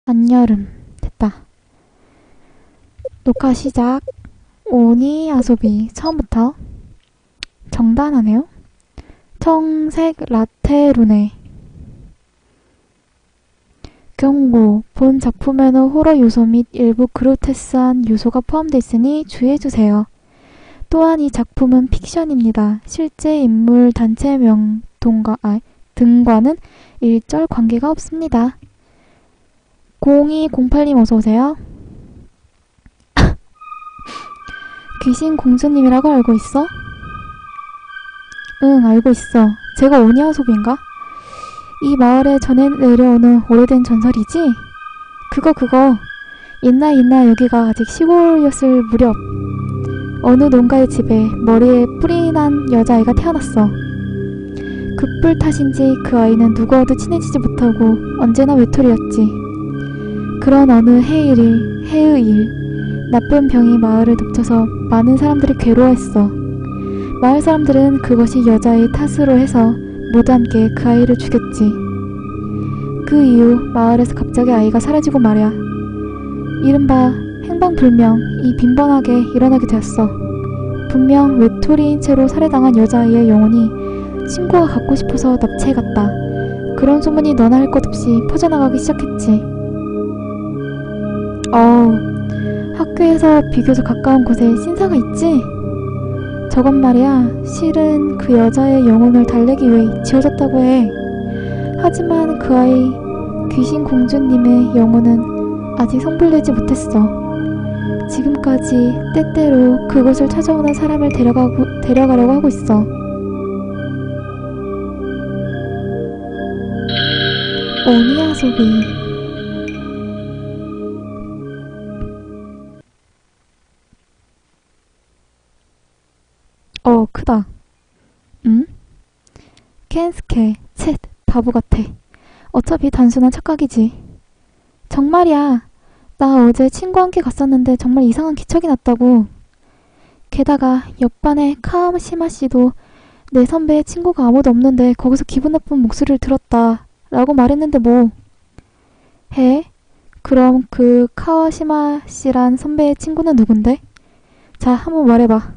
안여름. 됐다. 녹화 시작. 오니 아소비. 처음부터. 정단하네요. 청색 라테 루네. 경고. 본 작품에는 호러 요소 및 일부 그로테스한 요소가 포함되어 있으니 주의해주세요. 또한 이 작품은 픽션입니다. 실제 인물 단체명 등과는 일절 관계가 없습니다. 0208님 어서오세요. 귀신 공주님이라고 알고 있어? 응, 알고 있어. 제가 오니아소비인가? 이 마을에 전해 내려오는 오래된 전설이지? 그거. 옛날 여기가 아직 시골이었을 무렵 어느 농가의 집에 머리에 뿔이 난 여자아이가 태어났어. 그 뿔 탓인지 그 아이는 누구와도 친해지지 못하고 언제나 외톨이였지. 그런 어느 해의 일, 나쁜 병이 마을을 덮쳐서 많은 사람들이 괴로워했어. 마을 사람들은 그것이 여자의 탓으로 해서 모두 함께 그 아이를 죽였지. 그 이후 마을에서 갑자기 아이가 사라지고 말이야. 이른바 행방불명이 빈번하게 일어나게 되었어. 분명 외톨이인 채로 살해당한 여자아이의 영혼이 친구가 갖고 싶어서 납치해갔다. 그런 소문이 너나 할 것 없이 퍼져나가기 시작했지. 학교에서 비교적 가까운 곳에 신사가 있지? 저건 말이야, 실은 그 여자의 영혼을 달래기 위해 지어졌다고 해. 하지만 그 아이, 귀신 공주님의 영혼은 아직 성불되지 못했어. 지금까지 때때로 그곳을 찾아오는 사람을 데려가려고 하고 있어. 오니아소비. 크다. 응? 켄스케, 쳇, 바보 같아. 어차피 단순한 착각이지. 정말이야. 나 어제 친구와 함께 갔었는데 정말 이상한 기척이 났다고. 게다가 옆반의 카와시마 씨도 내 선배의 친구가 아무도 없는데 거기서 기분 나쁜 목소리를 들었다 라고 말했는데 뭐. 해? 그럼 그 카와시마 씨란 선배의 친구는 누군데? 자, 한번 말해봐.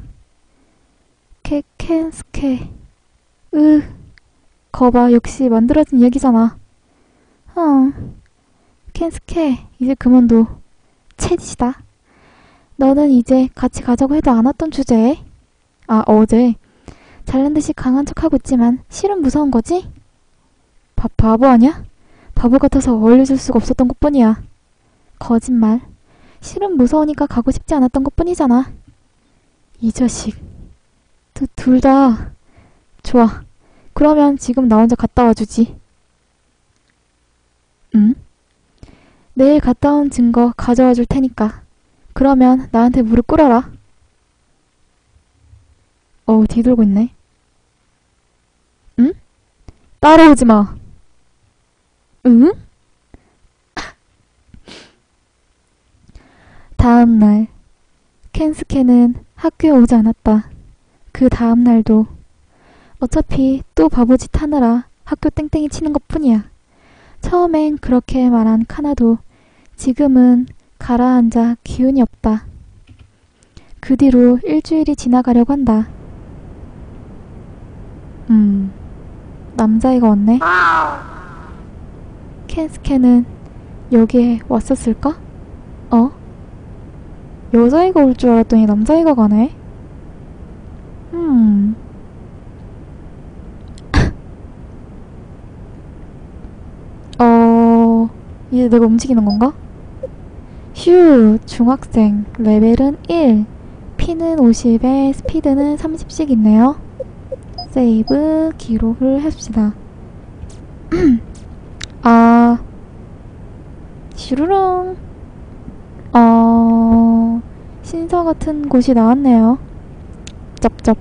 켄스케. 거봐, 역시 만들어진 얘기잖아. 켄스케, 이제 그만둬. 채디시다. 너는 이제 같이 가자고 해도 안 왔던 주제에? 어제. 잘난듯이 강한 척하고 있지만 실은 무서운 거지? 바보 아냐? 바보 같아서 어울려줄 수가 없었던 것뿐이야. 거짓말. 실은 무서우니까 가고 싶지 않았던 것뿐이잖아. 이 자식. 둘 다. 좋아. 그러면 지금 나 혼자 갔다 와주지. 응? 내일 갔다 온 증거 가져와 줄 테니까. 그러면 나한테 무릎 꿇어라. 뒤돌고 있네. 응? 따라오지 마. 응? 다음날 켄스케는 학교에 오지 않았다. 그 다음날도. 어차피 또 바보짓 하느라 학교 땡땡이 치는 것뿐이야. 처음엔 그렇게 말한 카나도 지금은 가라앉아 기운이 없다. 그 뒤로 일주일이 지나가려고 한다. 남자애가 왔네. 켄스케는 여기에 왔었을까? 여자애가 올 줄 알았더니 남자애가 가네. 이제 내가 움직이는 건가? 휴, 중학생. 레벨은 1. 피는 50에 스피드는 30씩 있네요. 세이브 기록을 해줍시다. 슈루룽. 신사 같은 곳이 나왔네요. 쩝쩝.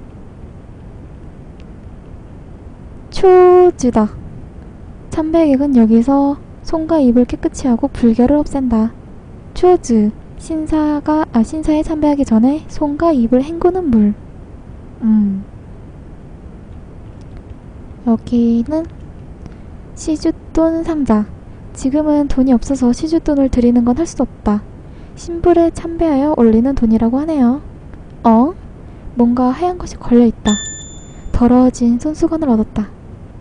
초즈다. 참배객은 여기서 손과 입을 깨끗이 하고 불결을 없앤다. 초즈. 신사에 참배하기 전에 손과 입을 헹구는 물. 여기는 시주돈 상자. 지금은 돈이 없어서 시주돈을 드리는 건 할 수 없다. 신불에 참배하여 올리는 돈이라고 하네요. 어? 뭔가 하얀 것이 걸려있다. 더러워진 손수건을 얻었다.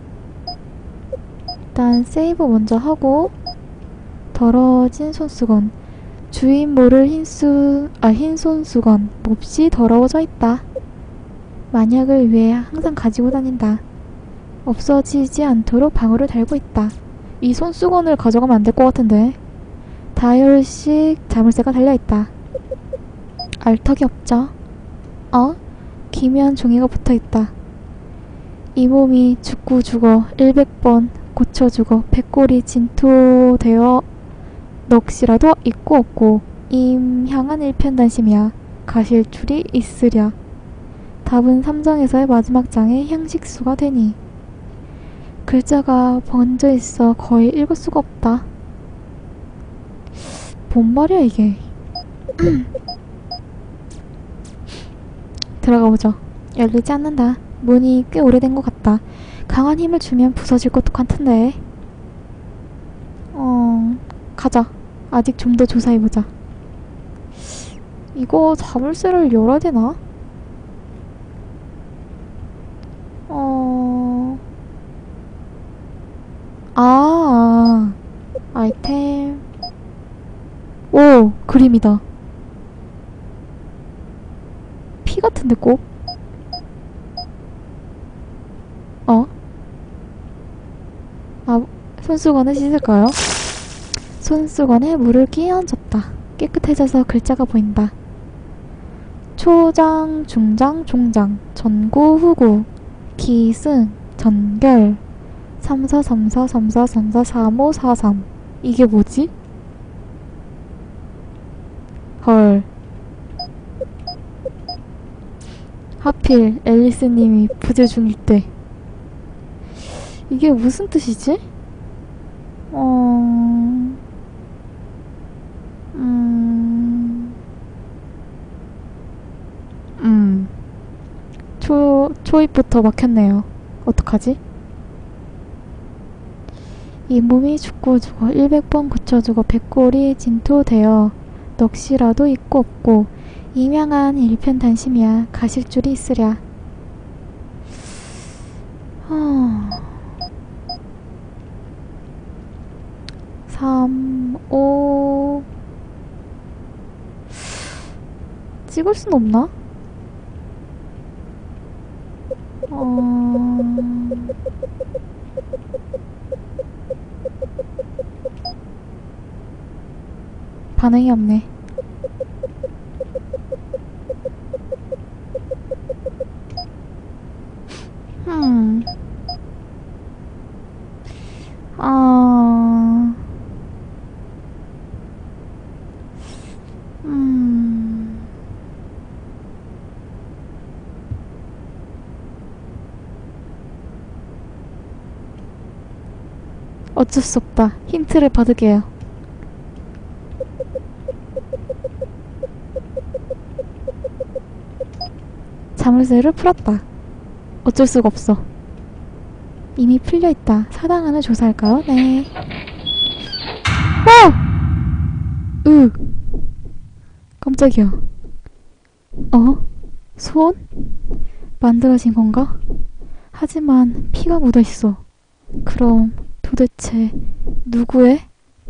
일단 세이브 먼저 하고 더러워진 손수건. 주인 모를 흰 손수건. 몹시 더러워져 있다. 만약을 위해 항상 가지고 다닌다. 없어지지 않도록 방울을 달고 있다. 이 손수건을 가져가면 안 될 것 같은데. 다이얼식 자물쇠가 달려있다. 알턱이 없죠? 기미한 종이가 붙어있다. 이 몸이 죽고 죽어 100번 고쳐 죽어 백골이 진토되어 넋이라도 있고 없고 임 향한 일편단심이야. 가실 줄이 있으랴. 답은 3장에서의 마지막 장의 향식수가 되니. 글자가 번져 있어 거의 읽을 수가 없다. 뭔 말이야 이게. 들어가 보죠. 열리지 않는다. 문이 꽤 오래된 것 같다. 강한 힘을 주면 부서질 것도 같은데. 가자. 아직 좀 더 조사해보자. 이거 자물쇠를 열어야 되나? 아이템. 오, 그림이다. 피 같은데 꼭? 손수건을 씻을까요? 손수건에 물을 끼얹었다. 깨끗해져서 글자가 보인다. 초장, 중장, 종장, 전고, 후고, 기승, 전결, 34, 34, 34, 34, 35, 43. 이게 뭐지? 헐. 하필 앨리스님이 부재 중일 때. 이게 무슨 뜻이지? 초입부터 막혔네요. 어떡하지? 이 몸이 죽고 죽어 100번 고쳐주고 백골이 진토되어 넋이라도 있고 없고 이명한 일편단심이야. 가실 줄이 있으랴. 3, 5 찍을 순 없나? 반응이 없네. 어쩔 수 없다. 힌트를 받을게요. 자물쇠를 풀었다. 어쩔 수가 없어. 이미 풀려있다. 사당 안을 조사할까요? 네. 깜짝이야. 손? 만들어진 건가? 하지만 피가 묻어있어. 그럼 도대체 누구의?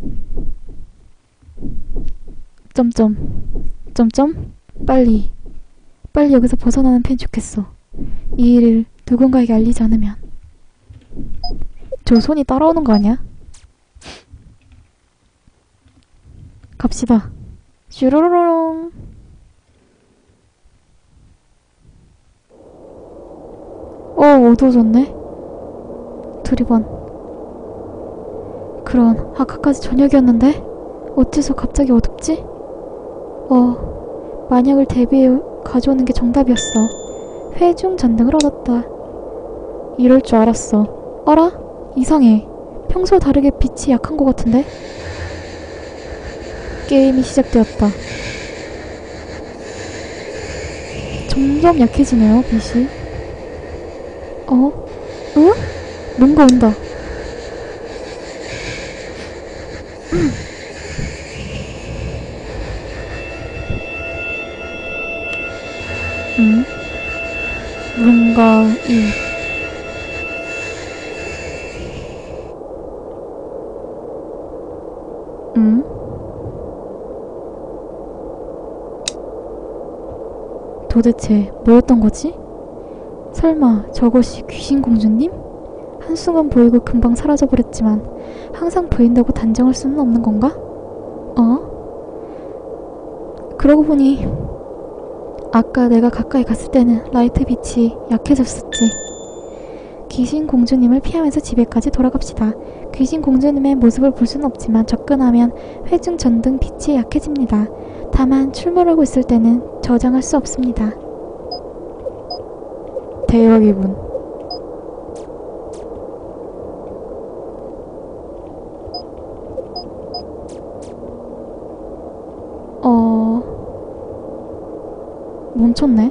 빨리 여기서 벗어나는 편 좋겠어. 이 일을 누군가에게 알리지 않으면. 저 손이 따라오는 거 아니야? 갑시다. 슈루루롱. 어두워졌네. 두리번. 그런 아까까지 저녁이었는데 어째서 갑자기 어둡지? 만약을 대비해 가져오는 게 정답이었어. 회중 전등을 얻었다. 이럴 줄 알았어. 어라? 이상해. 평소와 다르게 빛이 약한 것 같은데? 게임이 시작되었다. 점점 약해지네요, 빛이. 뭔가 온다. 응? 뭔가 응? 도대체 뭐였던 거지? 설마 저것이 귀신 공주님? 한순간 보이고 금방 사라져버렸지만 항상 보인다고 단정할 수는 없는 건가? 그러고 보니 아까 내가 가까이 갔을 때는 라이트 빛이 약해졌었지. 귀신 공주님을 피하면서 집에까지 돌아갑시다. 귀신 공주님의 모습을 볼 수는 없지만 접근하면 회중 전등 빛이 약해집니다. 다만 출몰하고 있을 때는 저장할 수 없습니다. 대박이군. 멈췄네.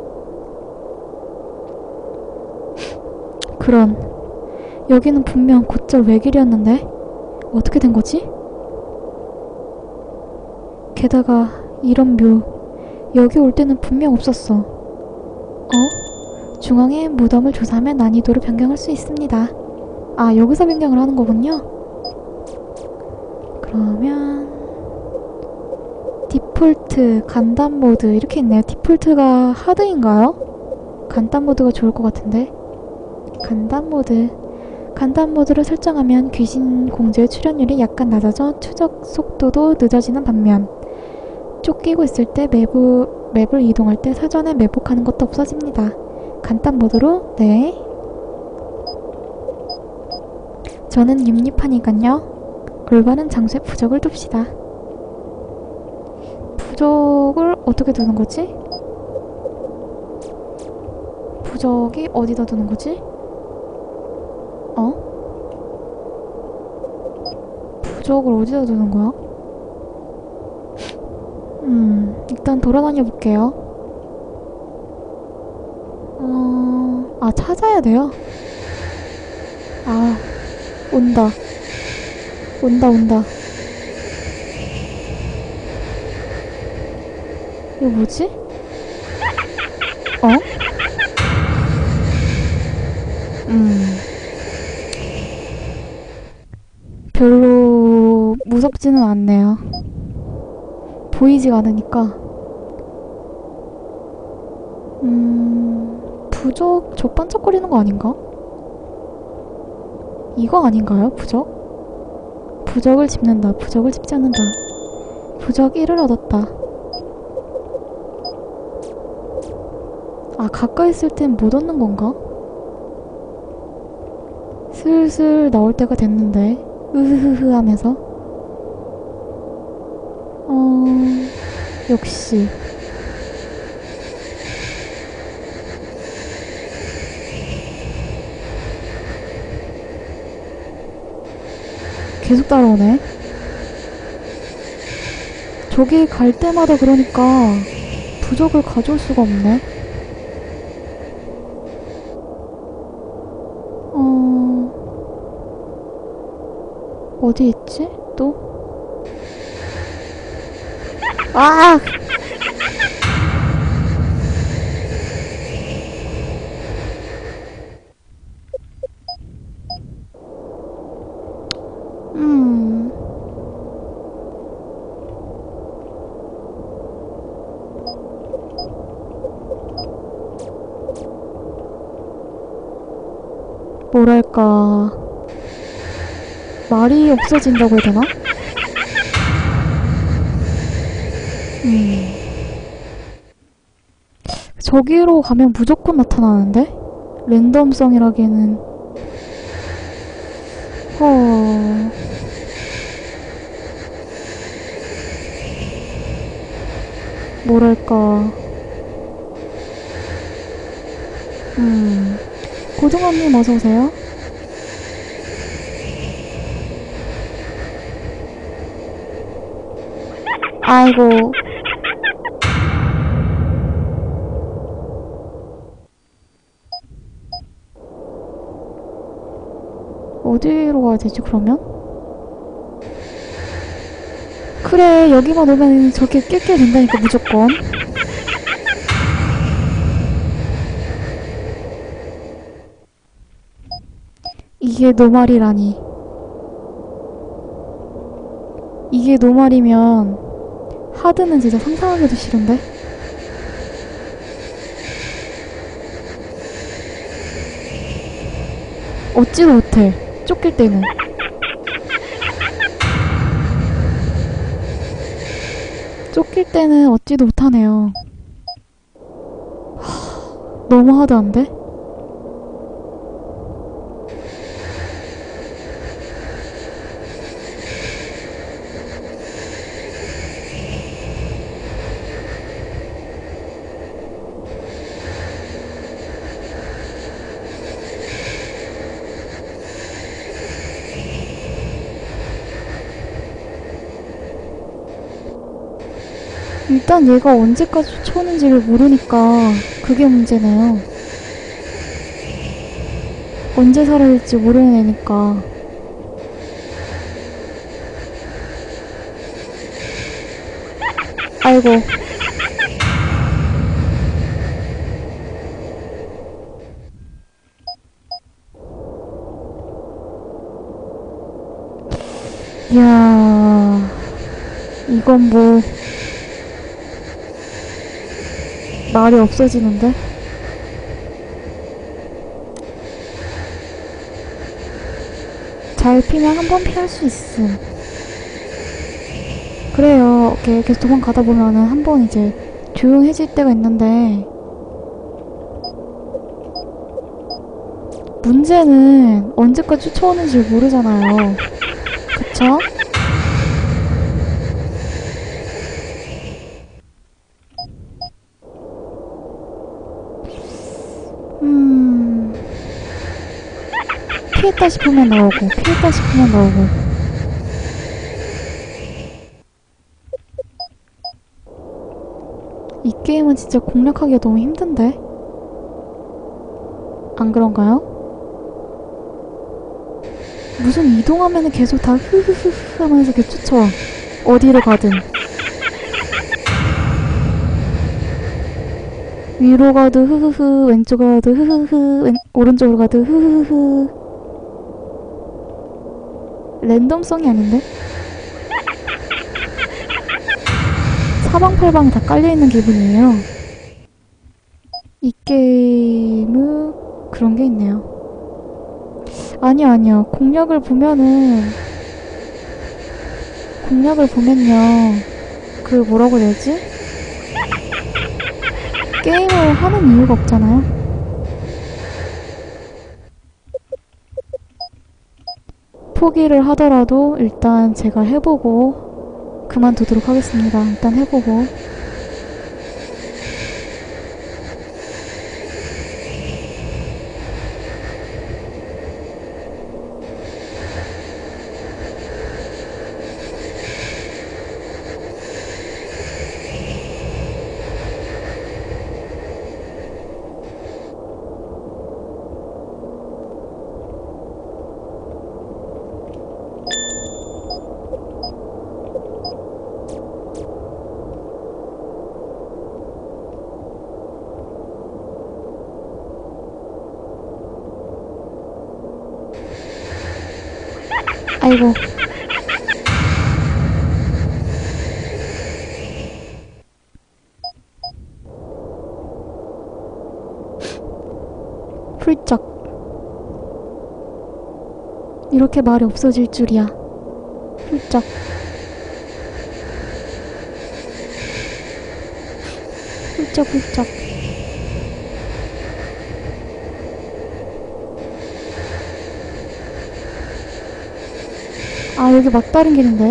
그런. 여기는 분명 곧절 외길이었는데 어떻게 된 거지? 게다가 이런 묘. 여기 올 때는 분명 없었어. 중앙의 무덤을 조사하면 난이도를 변경할 수 있습니다. 아, 여기서 변경을 하는 거군요. 그러면 디폴트, 간단 모드 이렇게 있네요. 디폴트가 하드인가요? 간단 모드가 좋을 것 같은데. 간단 모드를 설정하면 귀신 공주의 출현율이 약간 낮아져 추적 속도도 늦어지는 반면 쫓기고 있을 때 맵을 이동할 때 사전에 매복하는 것도 없어집니다. 간단 모드로. 네. 저는 육립하니깐요. 올바른 장소에 부적을 둡시다. 부적을 어떻게 두는 거지? 부적이 어디다 두는 거지? 부적을 어디다 두는 거야? 일단 돌아다녀 볼게요. 찾아야 돼요? 온다. 온다. 이거 뭐지? 별로 무섭지는 않네요. 보이지가 않으니까. 부적 저 반짝거리는 거 아닌가? 이거 아닌가요? 부적? 부적을 집는다. 부적을 집지 않는다. 부적 1을 얻었다. 가까이 있을 땐 못 얻는 건가? 슬슬 나올 때가 됐는데. 으흐흐 하면서. 역시. 계속 따라오네. 저기 갈 때마다 그러니까 부적을 가져올 수가 없네. 어디 있지? 또? 뭐랄까, 말이 없어진다고 해야 되나? 저기로 가면 무조건 나타나는데? 랜덤성이라기에는. 뭐랄까. 고등어님 어서오세요. 아이고. 어디로 가야 되지, 그러면? 그래, 여기만 오면 저렇게 낄게 된다니까, 무조건. 이게 노말이라니. 이게 노말이면 하드는 진짜 상상하기도 싫은데? 얻지도 못해. 쫓길 때는. 쫓길 때는 얻지도 못하네요. 너무 하드한데? 일단 얘가 언제까지 쫓아오는지를 모르니까 그게 문제네요. 언제 사라질지 모르는 애니까. 아이고. 이야, 이건 뭐 말이 없어지는데? 잘 피면 한 번 피할 수 있음. 그래요. 이렇게 계속 도망가다 보면은 한 번 이제 조용해질 때가 있는데, 문제는 언제까지 쫓아오는지 모르잖아요. 그쵸? 피했다 싶으면 나오고, 피했다 싶으면 나오고. 이 게임은 진짜 공략하기가 너무 힘든데? 안 그런가요? 무슨 이동하면은 계속 다 흐흐흐흐 하면서 이렇게 쫓아와. 어디로 가든. 위로 가도 흐흐흐, 왼쪽으로 가도 흐흐흐, 오른쪽으로 가도 흐흐흐. 랜덤성이 아닌데? 사방팔방에 다 깔려있는 기분이에요. 이 게임은 그런 게 있네요. 아니요. 공략을 보면요. 그 뭐라고 해야 되지? 게임을 하는 이유가 없잖아요. 포기를 하더라도 일단 제가 해보고 그만두도록 하겠습니다. 일단 해보고. 아이고. 훌쩍. 이렇게 말이 없어질 줄이야. 훌쩍. 훌쩍. 아, 여기 막다른 길인데.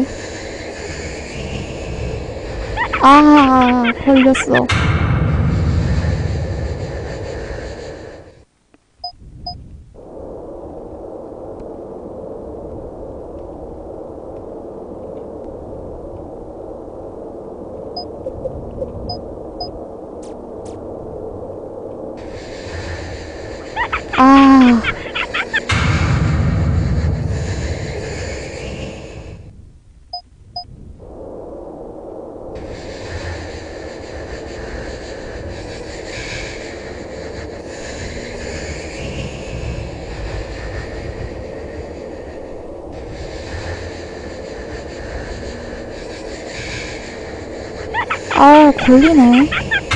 걸렸어. 아, 걸리네.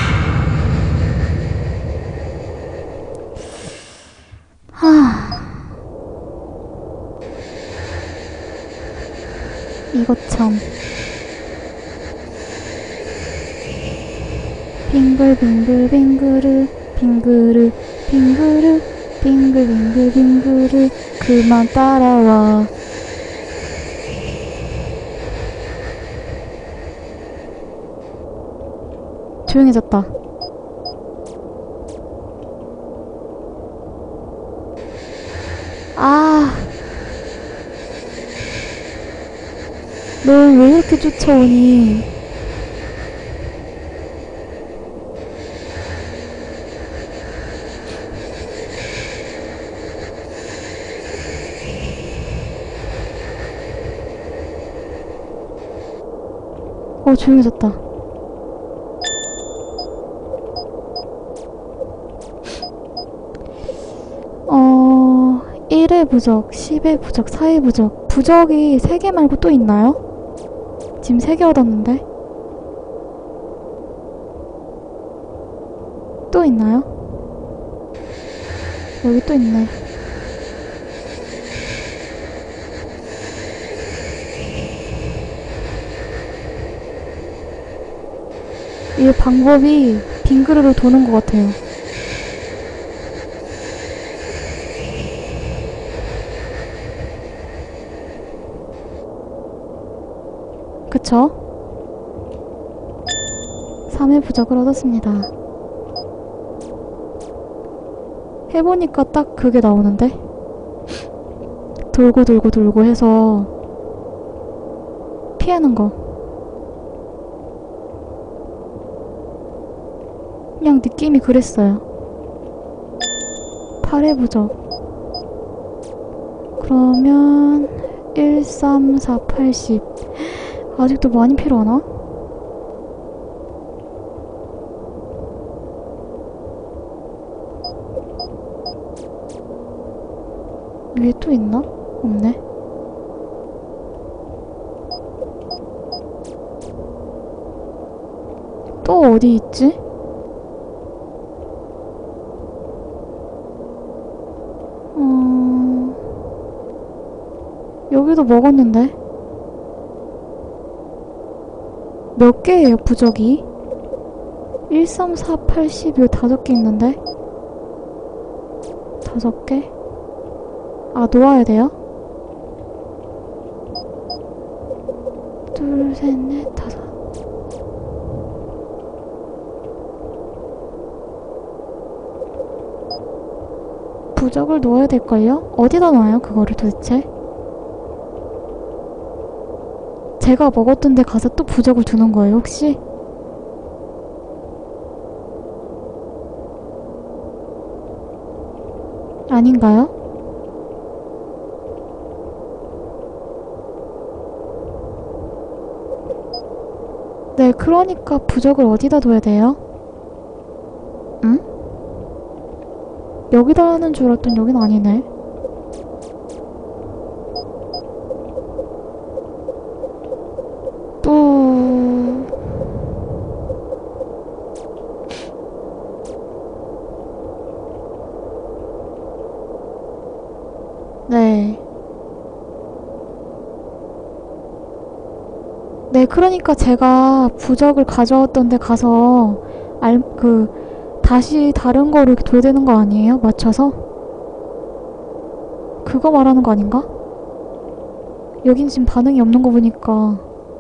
이것 참. 빙글빙글 빙그르 빙그르 빙그르 빙글빙글 빙그르 그만 따라와. 조용해졌다. 아, 널 왜 이렇게 쫓아오니? 조용해졌다. 1의 부적, 10의 부적, 4의 부적. 부적이 3개 말고 또 있나요? 지금 3개 얻었는데. 또 있나요? 여기 또 있네. 이 방법이 빙그르르 도는 것 같아요. 그쵸? 3의 부적을 얻었습니다. 해보니까 딱 그게 나오는데? 돌고 돌고 돌고 해서 피하는 거. 그냥 느낌이 그랬어요. 8의 부적. 그러면 1, 3, 4, 80. 아직도 많이 필요하나? 위에 또 있나? 없네. 또 어디 있지? 여기도 먹었는데? 몇 개예요, 부적이? 1, 3, 4, 80, 이거 5개 있는데? 5개? 아, 놓아야 돼요? 둘, 셋, 넷, 5. 부적을 놓아야 될걸요? 어디다 놔요, 그거를 도대체? 제가 먹었던 데 가서 또 부적을 두는 거예요, 혹시? 아닌가요? 네, 그러니까 부적을 어디다 둬야 돼요? 응? 여기다 하는 줄 알았더니 여긴 아니네. 네. 네, 그러니까 제가 부적을 가져왔던 데 가서 다시 다른 거로 이렇게 둬야 되는 거 아니에요? 맞춰서? 그거 말하는 거 아닌가? 여긴 지금 반응이 없는 거 보니까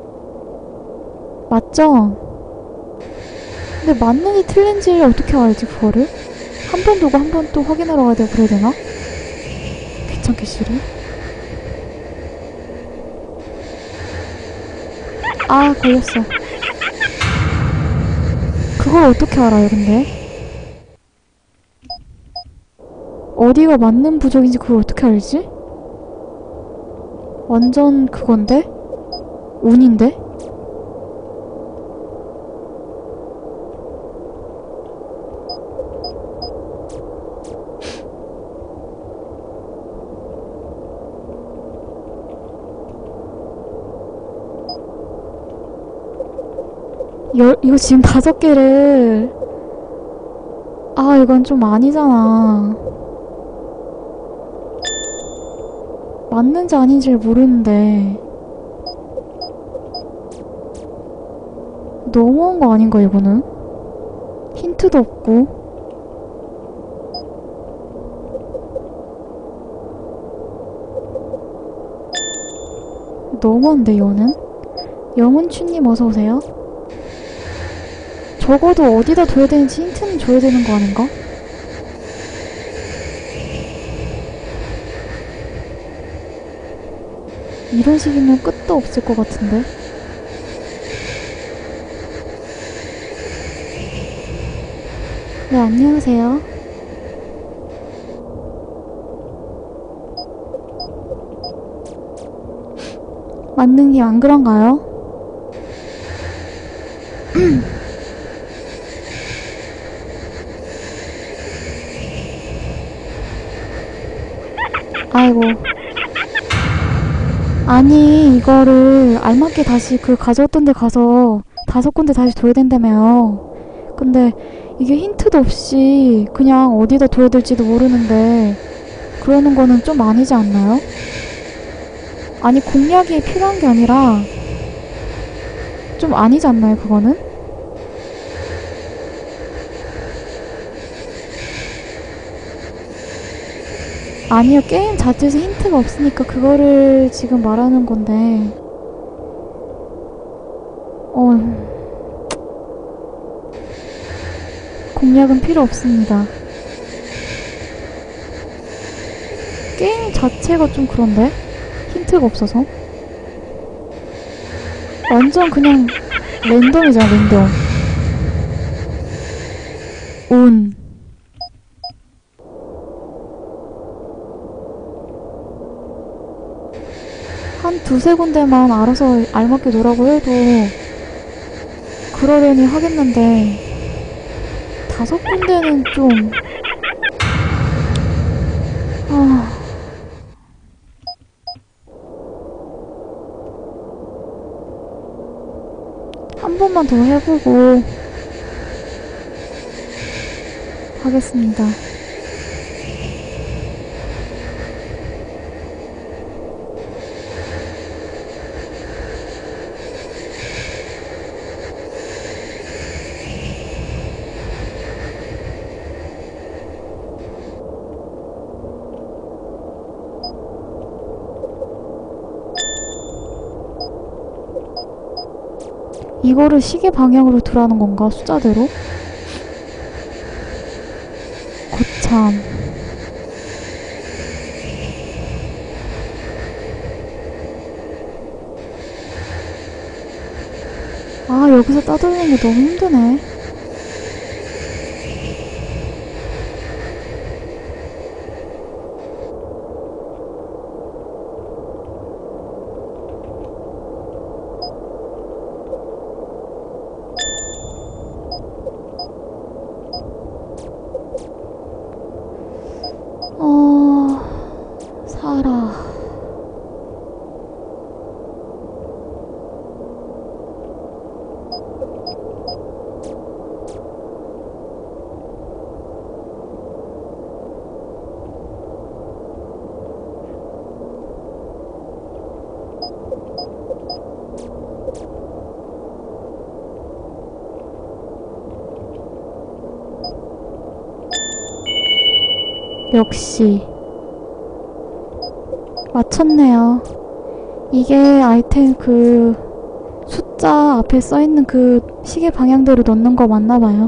맞죠? 근데 맞는지 틀린지 어떻게 알지, 그거를? 한 번 두고 한 번 또 확인하러 가야 되고 그래야 되나? 귀찮게 싫어. 아, 걸렸어. 그걸 어떻게 알아요, 근데? 어디가 맞는 부적인지 그걸 어떻게 알지? 완전 그건데? 운인데? 이거 지금 5개를. 아, 이건 좀 아니잖아. 맞는지 아닌지를 모르는데. 너무한 거 아닌가, 이거는? 힌트도 없고. 너무한데, 이거는? 영은추님 어서오세요. 적어도 어디다 둬야 되는지 힌트는 줘야 되는 거 아닌가? 이런 식이면 끝도 없을 것 같은데. 네, 안녕하세요. 만능님 안 그런가요? 아이고. 아니, 이거를 알맞게 다시 그 가져왔던 데 가서 5군데 다시 둬야 된다며요. 근데 이게 힌트도 없이 그냥 어디다 둬야 될지도 모르는데 그러는 거는 좀 아니지 않나요? 아니, 공략이 필요한 게 아니라 좀 아니지 않나요, 그거는? 아니요, 게임 자체에서 힌트가 없으니까 그거를 지금 말하는 건데. 공략은 필요 없습니다. 게임 자체가 좀 그런데? 힌트가 없어서. 완전 그냥 랜덤이잖아, 랜덤. 운. 한 2~3군데만 알아서 알맞게 놓으라고 해도 그러려니 하겠는데 5군데는 좀... 한 번만 더 해보고 하겠습니다. 이거를 시계 방향으로 두라는 건가? 숫자대로? 거참. 아, 여기서 따돌리는 게 너무 힘드네. 살아. 역시 맞췄네요. 이게 아이템 그 숫자 앞에 써있는 그 시계 방향대로 넣는 거 맞나봐요.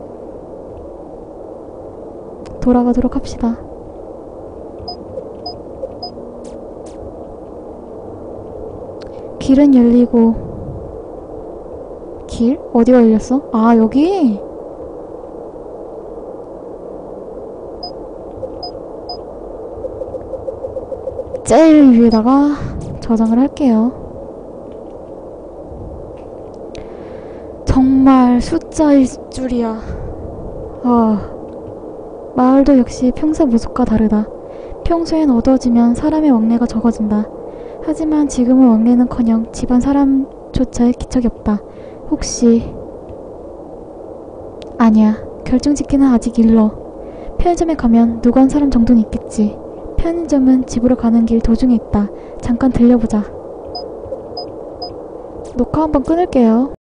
돌아가도록 합시다. 길은 열리고. 길? 어디가 열렸어? 아, 여기? 제일 위에다가 저장을 할게요. 정말 숫자일 줄이야. 마을도 역시 평소 모습과 다르다. 평소엔 어두워지면 사람의 왕래가 적어진다. 하지만 지금은 왕래는커녕 집안 사람조차의 기척이 없다. 혹시 아니야. 결정짓기는 아직 일러. 편의점에 가면 누구 한 사람 정도는 있겠지. 편의점은 집으로 가는 길 도중에 있다. 잠깐 들려보자. 녹화 한번 끊을게요.